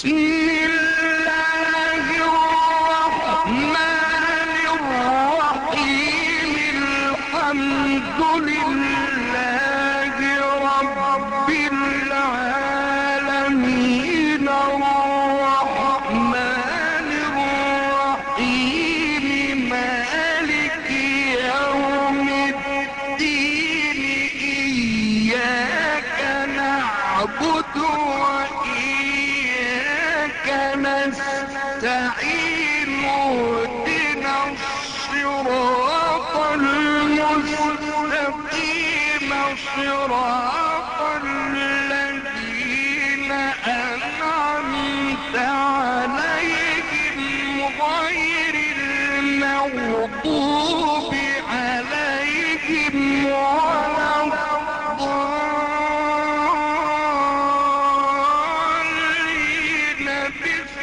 بسم الله الرحمن الرحيم الحمد لله رب العالمين الرحمن الرحيم مالك يوم الدين إياك نعبد وإياك نستعين اهدنا الصراط المستقيم صراط الذين أنعمت عليهم غير المغضوب عليهم ولا الضالين.